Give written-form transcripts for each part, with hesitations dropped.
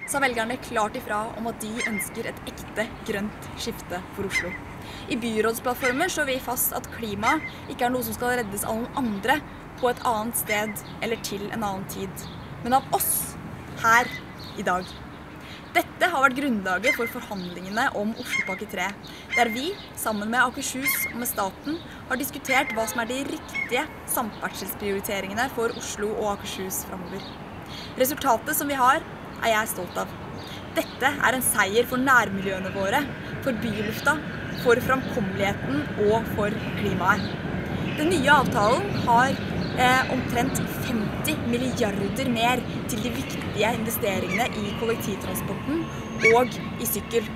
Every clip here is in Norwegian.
sa velgerne klart ifra om at de ønsker et ekte grønt skifte for Oslo. I byrådsplattformer slår vi fast at klima ikke er noe som skal reddes av noen andre på et annet sted eller til en annen tid, men av oss her i dag. Dette har vært grunnlaget for forhandlingene om Oslopakke 3, der vi, sammen med Akershus og med staten, har diskutert hva som er de riktige samferdselsprioriteringene for Oslo og Akershus fremover. Resultatet som vi har, er jeg stolt av. Dette er en seier for nærmiljøene våre, for bylufta, for framkommeligheten og for klimaet. Den nye avtalen har omtrent 50 milliarder mer til de viktige investeringene i kollektivtransporten og i sykkel.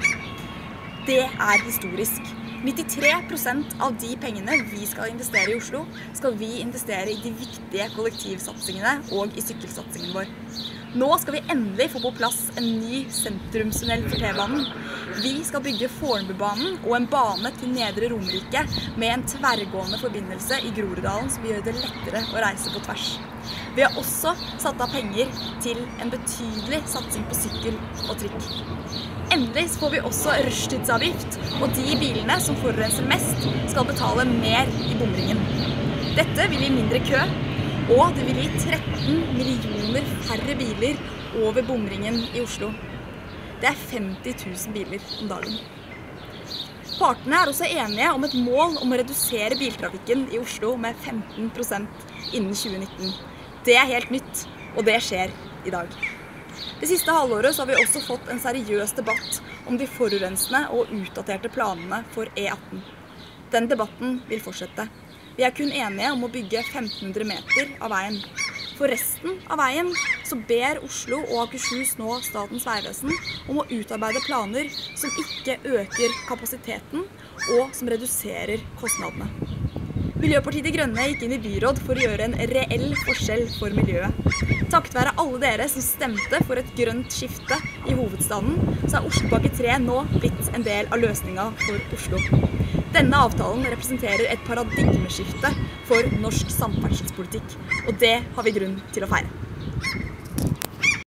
Det er historisk. 93% av de pengene vi skal investere i Oslo, skal vi investere i de viktige kollektivsatsingene og i sykkelsatsingen vår. Nå skal vi endelig få på plass en ny sentrumstunnel for T-banen. Vi skal bygge Fornebubanen og en bane til Nedre Romerike med en tverrgående forbindelse i Groruddalen som gjør det lettere å reise på tvers. Vi har også satt av penger til en betydelig satsing på sykkel og trikk. Endelig får vi også rushtidsavgift, og de bilene som forurenser mest skal betale mer i bomringen. Dette vil gi mindre kø, og det vil gi 13 millioner færre biler over bomringen i Oslo. Det er 50 000 biler om dagen. Partene er også enige om et mål om å redusere biltrafikken i Oslo med 15% innen 2019. Det er helt nytt, og det skjer i dag. Det siste halvåret så har vi også fått en seriøs debatt om de forurensende og utdaterte planene for E18. Den debatten vil fortsette. Vi er kun enige om å bygge 1500 meter av veien. For resten av veien så ber Oslo og Akershus nå Statens vegvesen om å utarbeide planer som ikke øker kapasiteten og som reduserer kostnadene. Miljøpartiet De Grønne gikk inn i byråd for å gjøre en reell forskjell for miljøet. Takket være alle dere som stemte for et grønt skifte i hovedstaden, så er Oslopakke 3 nå blitt en del av løsningen for Oslo. Denne avtalen representerer et paradigmeskifte for norsk samferdselspolitikk, og det har vi grunn til å feire.